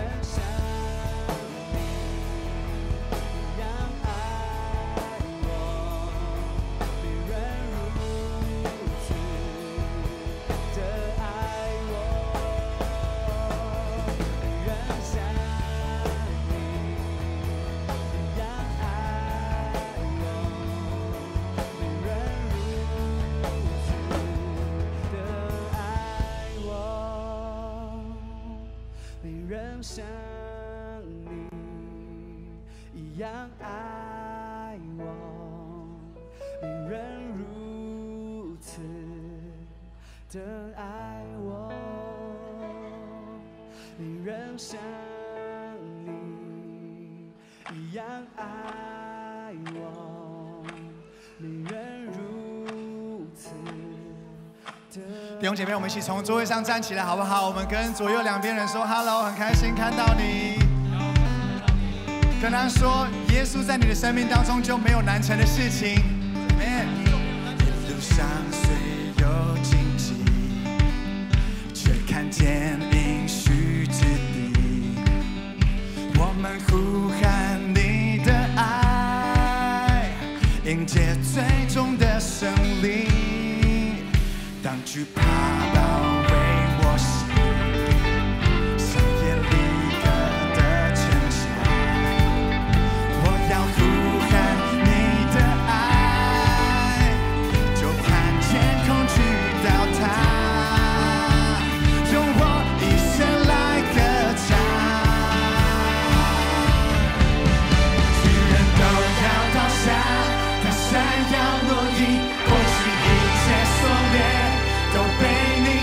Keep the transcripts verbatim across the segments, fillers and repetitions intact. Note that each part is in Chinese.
像你一样爱我，没人如此的爱我，没人像你一样爱我，没人如此的爱我。 弟兄姐妹，我们一起从座位上站起来，好不好？我们跟左右两边人说 “hello”， 很开心看到你。跟他说，耶稣在你的生命当中就没有难成的事情。一路上虽有荆棘，却看见应许之地。我们呼喊你的爱，迎接最终的胜利。当惧怕包围我心，像耶利哥的城墙，我要呼喊你的爱，就看见恐惧倒塌，用我一生来歌唱。巨人都要倒下，大山要落地，过去一切所列。都被你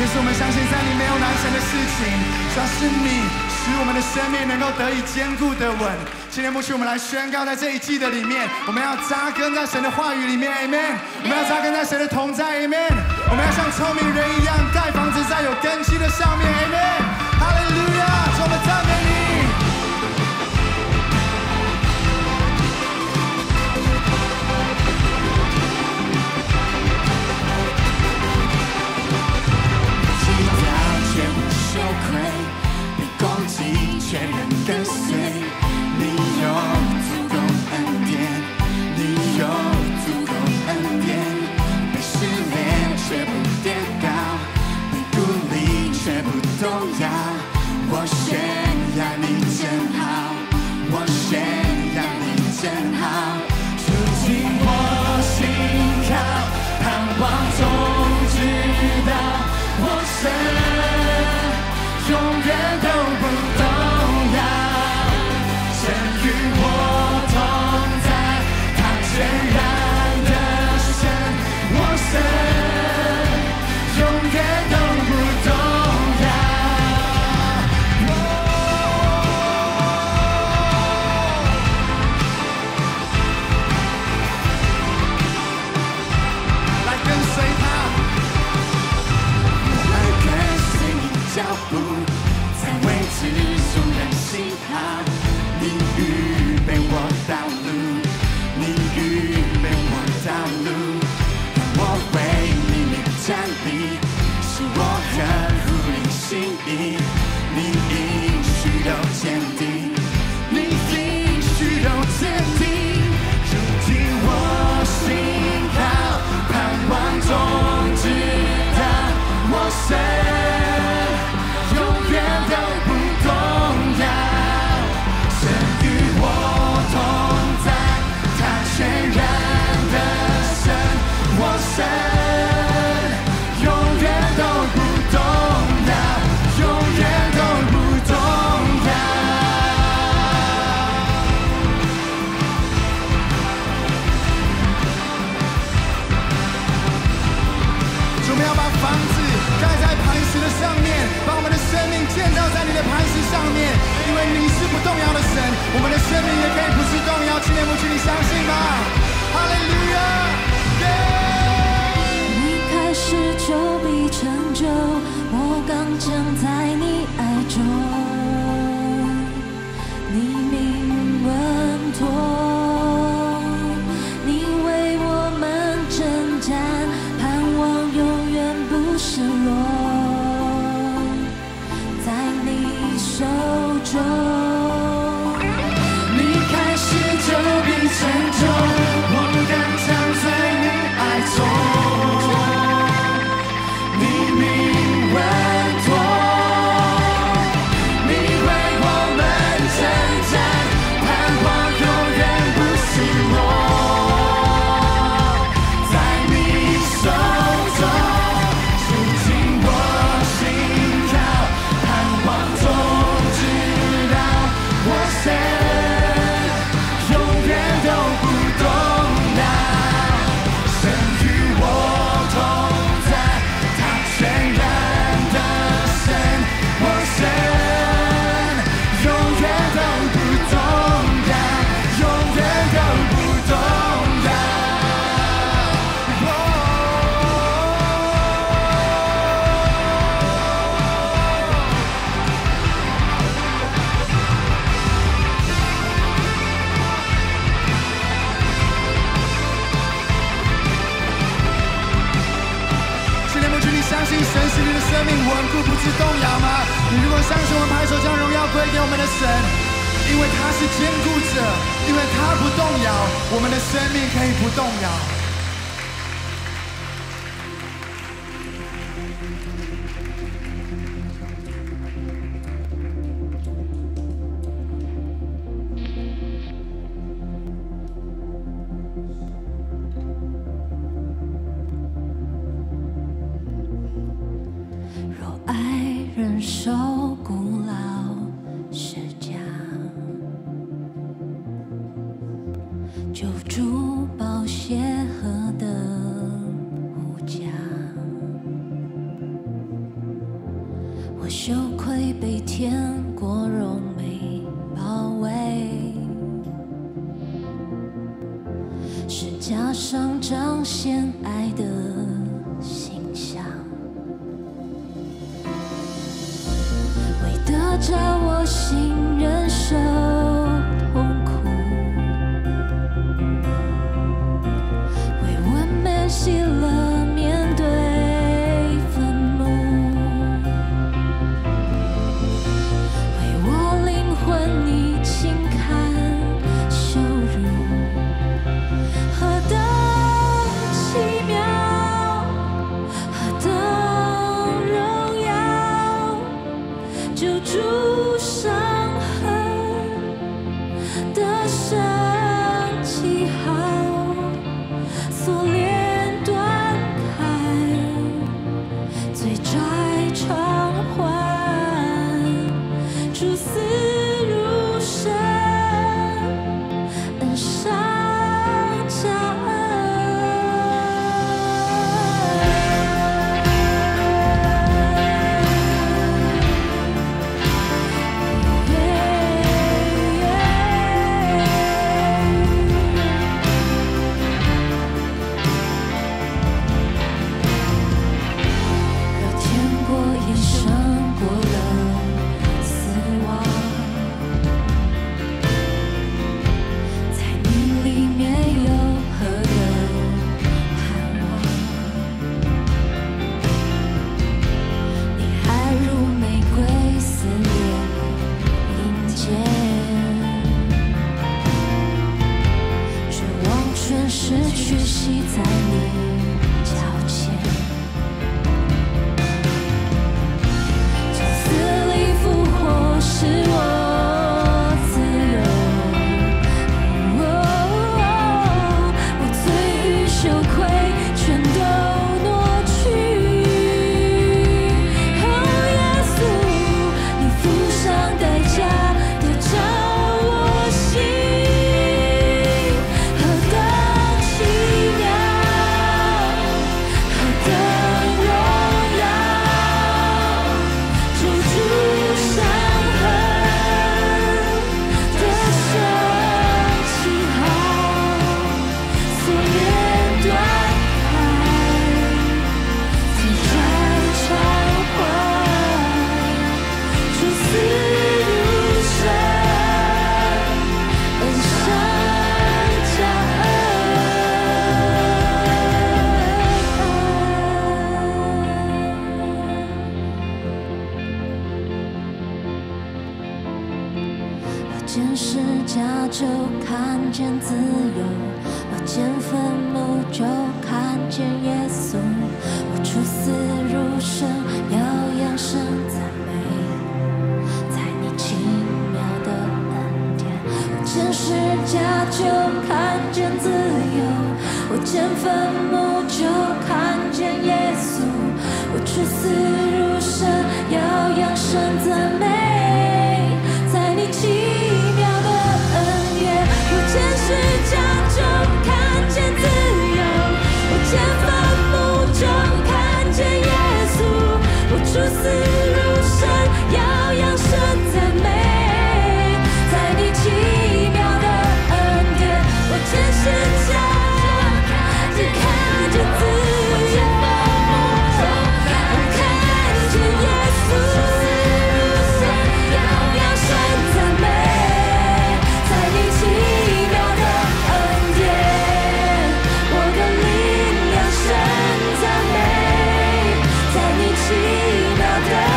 耶稣，我们相信在你没有难成的事情，主要是你使我们的生命能够得以坚固的稳。今天牧区，我们来宣告，在这一季的里面，我们要扎根在神的话语里面 ，Amen。我们要扎根在神的同在 ，Amen。我们要像聪明人一样，盖房子在有根基的上面 ，Amen。哈利路亚，主，我们赞美你。 羞愧，被攻击却仍跟随。你有足够恩典，你有足够恩典。被试炼却不跌倒，被鼓励却不动摇。我宣扬你真好，我宣扬你真好。如今我心靠，盼望中知道我神。永远都不动摇，神与我同在，他全然的神，我神永远都不动摇。来跟随他，来跟随你脚步。是众人喜好，你预备我道路，你预备我道路，让我为你名站立，是我合乎你心意，你应许都坚定，你应许都坚定，如今我心靠，盼望中知道我神永远都。全然的神，我神永远都不动摇，永远都不动摇。我们要把房子盖在磐石的上面，把我们的生命建造在你的磐石上面，因为你是不动摇的神，我们的生命也可以不是动摇。今天牧区，你相信吗？哈利路亚！ 你开始就必成就，我刚强在你爱中，你命稳妥，你为我们征战，盼望永远不失落，在你手中。就必成就，我刚强在你爱中，你命稳妥，你为我们征战，盼望永远不失落，在你手中，如今我心靠，盼望中知道我神。都不动摇，神与我同在，他全然的神，我神永远都不动摇，永远都不动摇。相信神使你的生命稳固不致动摇吗？你如果相信，我们拍手将荣耀归给我们的神，因为他是坚固者，因为他不动摇，我们的生命可以不动摇。 忍受古老世家，救主宝血河的护驾， 我羞愧被天国荣美包围，是加上彰显爱的形象，为得着我心忍受痛苦，为我们喜乐面对愤怒，为我灵魂你轻看羞辱，何等奇妙，何等荣耀，救主伤痕的神奇好，锁链断开，罪债偿还，主死如神，恩上加若天国也胜过了死亡，在你里面有何等盼望？你还如玫瑰撕裂阴间，绝望全失去息在你脚前。从死里复活使我自由，我罪与羞愧全都挪去。哦，耶稣，你付上代价得着我心，何等奇妙，何等荣耀，救主伤痕的神奇好，锁链断开，罪债偿还，主死如神，恩上加我见十架就看见自由，我见坟墓就看见耶稣，我出死入生，要扬声赞美，在你奇妙的恩典。我见十架就看见自由，我见坟墓就看见耶稣，我出死入生，要扬声赞美，在你奇妙的恩典。我见十架就看见自由，我见坟墓就看见耶稣，我出死入生，要扬声赞美，在你奇妙的恩典。我见十架就看见自由，我看见耶稣，要扬声赞美，在你奇妙的恩典，我的灵扬声赞美，在你奇妙的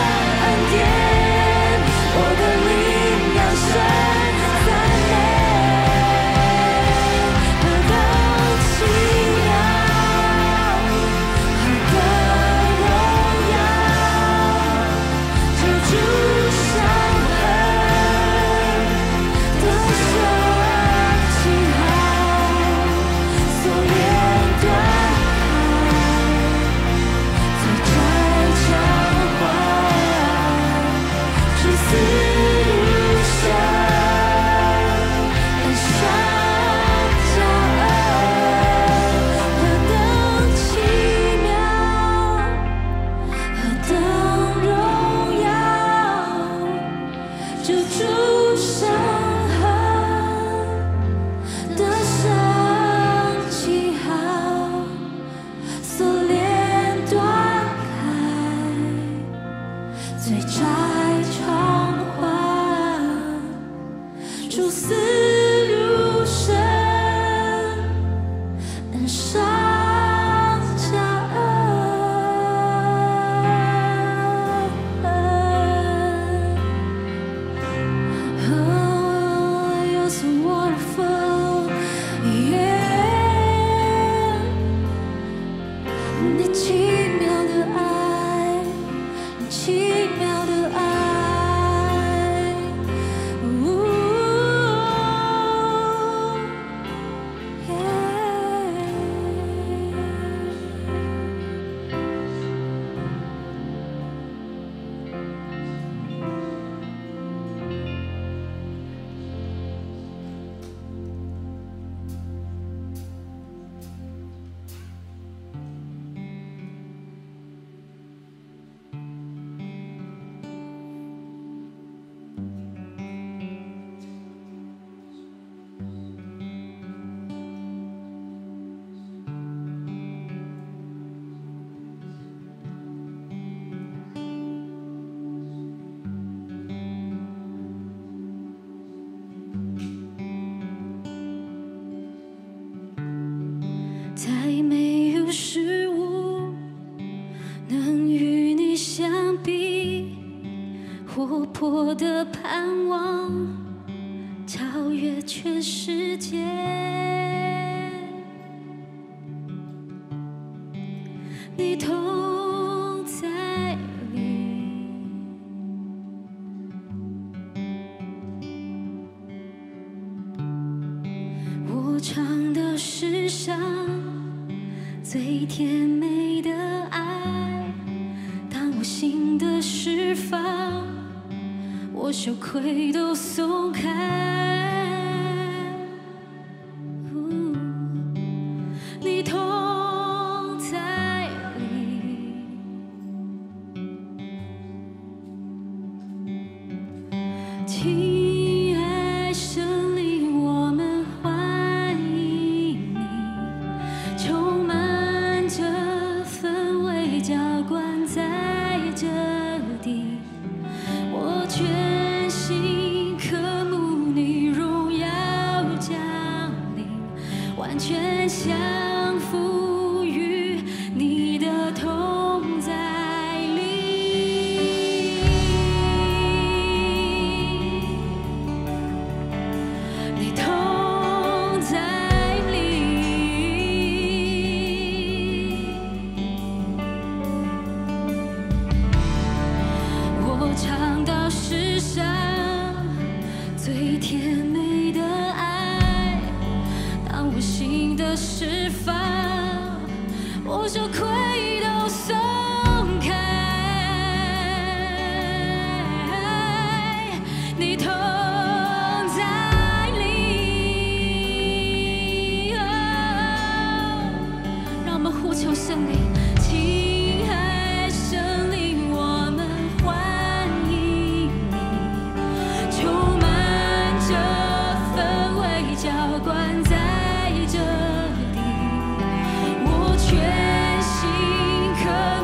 出死入生，恩上加恩。Oh, you're so wonderful, yeah. 你奇妙的爱，你奇妙的爱。再没有事物能与你相比，活泼的盼望超越全世界。你同在里，我尝到世上最甜美的爱，当我心的释放，我羞愧都松开。你同在里，亲爱圣灵，我们欢迎你，充满着氛围，浇灌在这地。我全心渴慕你荣耀降临，完全降服于你的同在里。你同在里，我尝到世上最甜美的爱，当我心的释放，我羞愧都松开。你同在里，哦，让我们呼求圣灵，亲爱圣灵，我们欢迎你，充满着氛围，浇灌在这地。我全心渴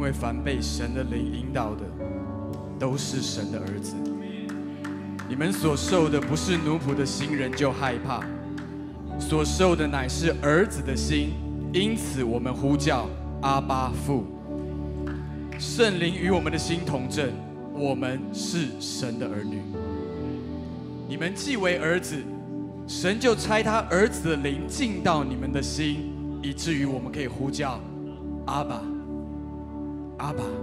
为凡被神的灵引导的，都是神的儿子。你们所受的不是奴仆的心，人就害怕；所受的乃是儿子的心，因此我们呼叫阿爸父。圣灵与我们的心同证，我们是神的儿女。你们既为儿子，神就差他儿子的灵进到你们的心，以至于我们可以呼叫阿爸，阿爸。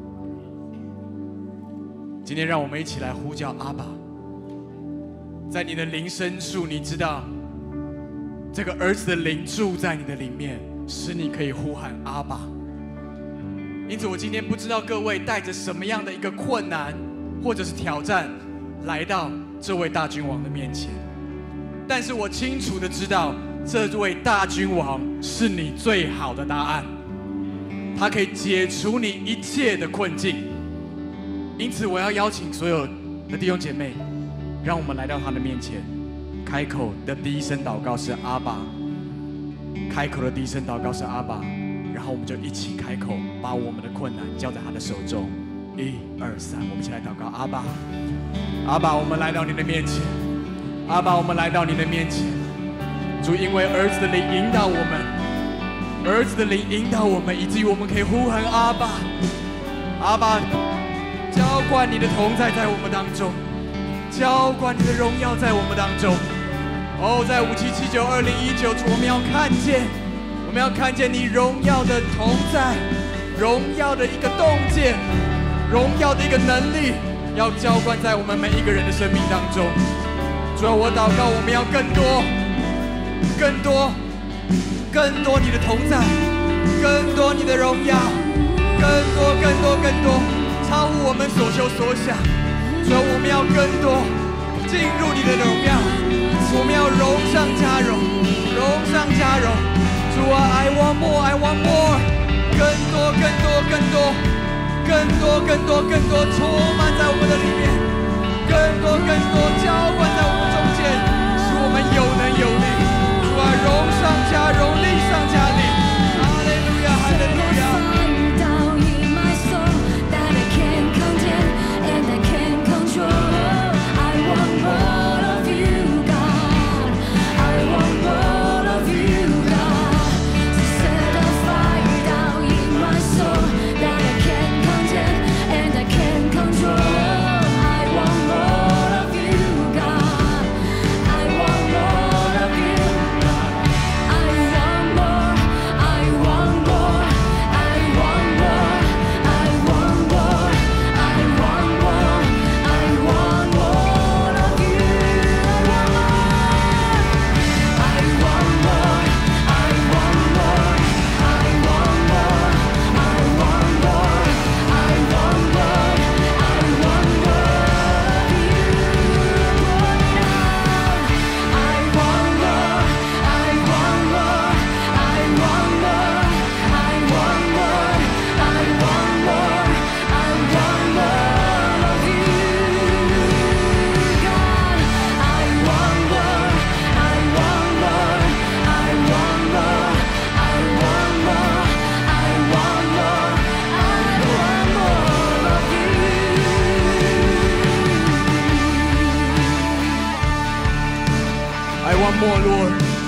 今天让我们一起来呼叫阿爸。在你的灵深处，你知道这个儿子的灵住在你的里面，使你可以呼喊阿爸。因此我今天不知道各位带着什么样的一个困难或者是挑战来到这位大君王的面前，但是我清楚的知道这位大君王是你最好的答案，他可以解除你一切的困境。因此我要邀请所有的弟兄姐妹，让我们来到他的面前，开口的第一声祷告是阿爸，开口的第一声祷告是阿爸，然后我们就一起开口，把我们的困难交在他的手中。一二三，我们一起来祷告。阿爸，阿爸，我们来到你的面前，阿爸，我们来到你的面前。主，因为儿子的灵引导我们，儿子的灵引导我们，以至于我们可以呼喊阿爸，阿爸，浇灌你的同在在我们当中，浇灌你的荣耀在我们当中。哦，在五七七九二零一九，主，我们要看见，我们要看见你荣耀的同在，荣耀的一个洞见，荣耀的一个能力，要浇灌在我们每一个人的生命当中。主啊，我祷告，我们要更多、更多、更多你的同在，更多你的荣耀，更多、更多、更多，超乎我们所求所想。主啊，我们要更多进入你的荣耀，我们要荣上加荣，荣上加荣。主啊 ，I want more, I want more， 更多、更多、更多、更多、更多、更多，充满在我们的里面，更多、更多浇灌在我们中间，使我们有能有力。主啊，荣上加荣，力上加力。哈利路亚，哈利路亚。More Lord,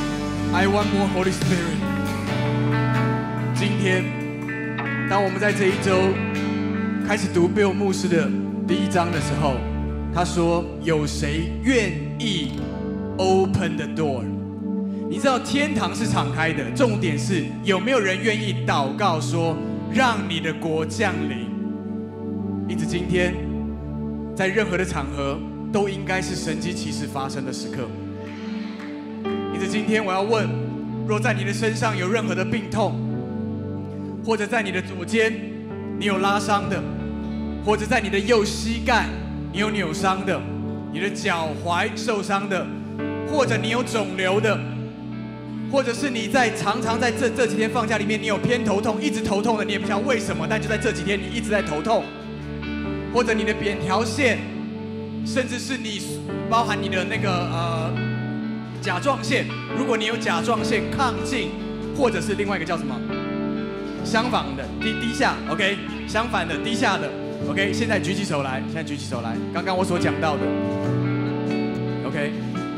I want more Holy Spirit。 今天，当我们在这一周开始读 Bill 牧师的第一章的时候，他说：“有谁愿意 open the door？” 你知道天堂是敞开的，重点是有没有人愿意祷告说：“让你的国降临。”因此，今天在任何的场合都应该是神迹奇事发生的时刻。因此，今天我要问：若在你的身上有任何的病痛，或者在你的左肩你有拉伤的，或者在你的右膝盖你有扭伤的，你的脚踝受伤的，或者你有肿瘤的，或者是你在常常在这这几天放假里面你有偏头痛，一直头痛的，你也不知道为什么，但就在这几天你一直在头痛，或者你的扁桃腺，甚至是你包含你的那个呃。甲状腺，如果你有甲状腺亢进，或者是另外一个叫什么相反的低低下 ，OK， 相反的低下的 ，OK， 现在举起手来，现在举起手来，刚刚我所讲到的 ，OK，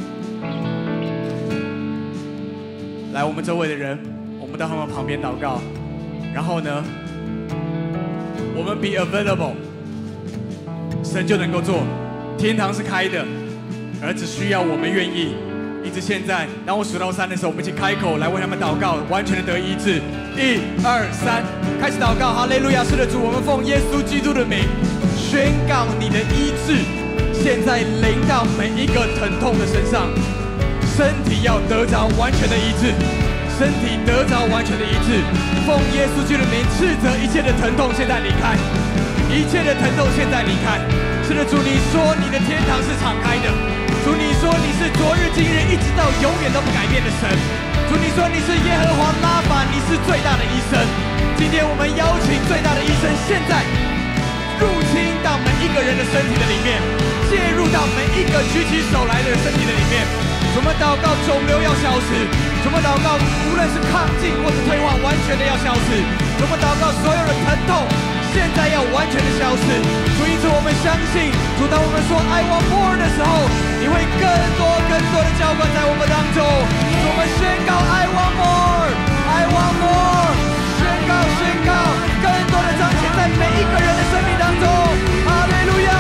来，我们周围的人，我们到他们旁边祷告，然后呢，我们 be available， 神就能够做，天堂是开的，而只需要我们愿意。一直现在，当我数到三的时候，我们一起开口来为他们祷告，完全的得医治。一、二、三，开始祷告。哈利路亚！是的，主，我们奉耶稣基督的名，宣告你的医治，现在临到每一个疼痛的身上，身体要得着完全的医治，身体得着完全的医治。奉耶稣基督的名，斥责一切的疼痛，现在离开，一切的疼痛现在离开。是的，主，你说你的天堂是敞开的。主，你说你是昨日、今日，一直到永远都不改变的神。主，你说你是耶和华拉法，你是最大的医生。今天我们邀请最大的医生，现在入侵到每一个人的身体的里面，介入到每一个举起手来的人身体的里面。我们祷告肿瘤要消失，我们祷告无论是亢进或者退化，完全的要消失。我们祷告所有的疼痛。现在要完全的消失，主，因此我们相信，主，当我们说 I want more 的时候，你会更多更多的浇灌在我们当中。我们宣告 I want more， I want more， 宣告宣告，更多的彰显在每一个人的生命当中。哈利路亚。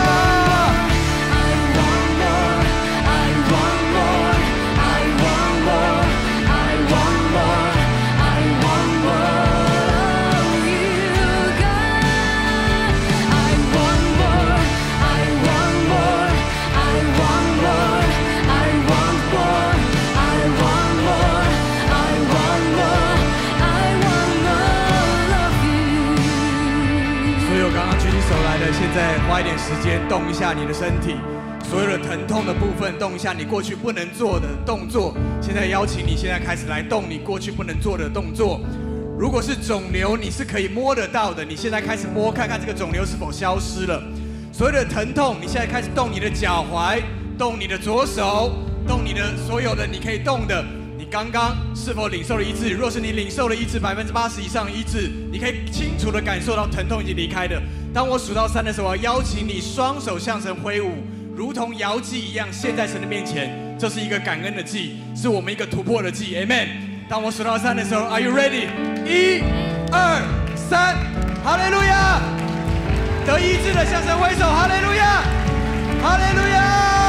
现在花一点时间动一下你的身体，所有的疼痛的部分动一下你过去不能做的动作。现在邀请你现在开始来动你过去不能做的动作。如果是肿瘤，你是可以摸得到的，你现在开始摸看看这个肿瘤是否消失了。所有的疼痛，你现在开始动你的脚踝，动你的左手，动你的所有的你可以动的。你刚刚是否领受了医治？若是你领受了医治，百分之八十以上的医治，你可以清楚的感受到疼痛已经离开的。当我数到三的时候，我要邀请你双手向神挥舞，如同摇祭一样，献在神的面前。这是一个感恩的祭，是我们一个突破的祭。Amen。当我数到三的时候 ，Are you ready？ 一、二、三，哈利路亚！得医治的向神挥手，哈利路亚！哈利路亚！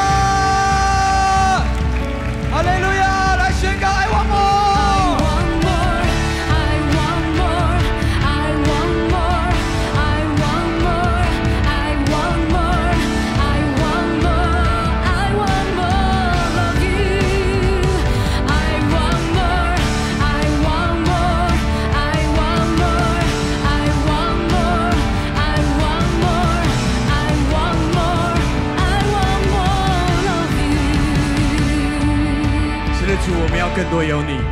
哈利路亚！来宣告 I want more。主，我们要更多有你。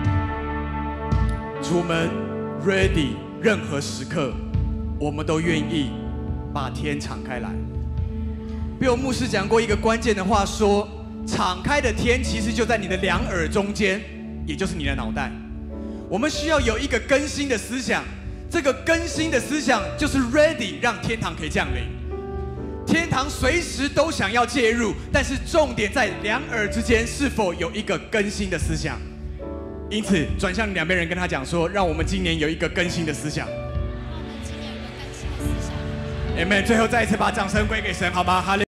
主，我们 ready， 任何时刻，我们都愿意把天敞开来。比尔牧师讲过一个关键的话，说，敞开的天其实就在你的两耳中间，也就是你的脑袋。我们需要有一个更新的思想，这个更新的思想就是 ready， 让天堂可以降临。天堂随时都想要介入，但是重点在两耳之间是否有一个更新的思想。因此，转向两边人跟他讲说：“让我们今年有一个更新的思想。”今年有一个更新的思想。Amen。最后再一次把掌声归给神，好吗？哈利。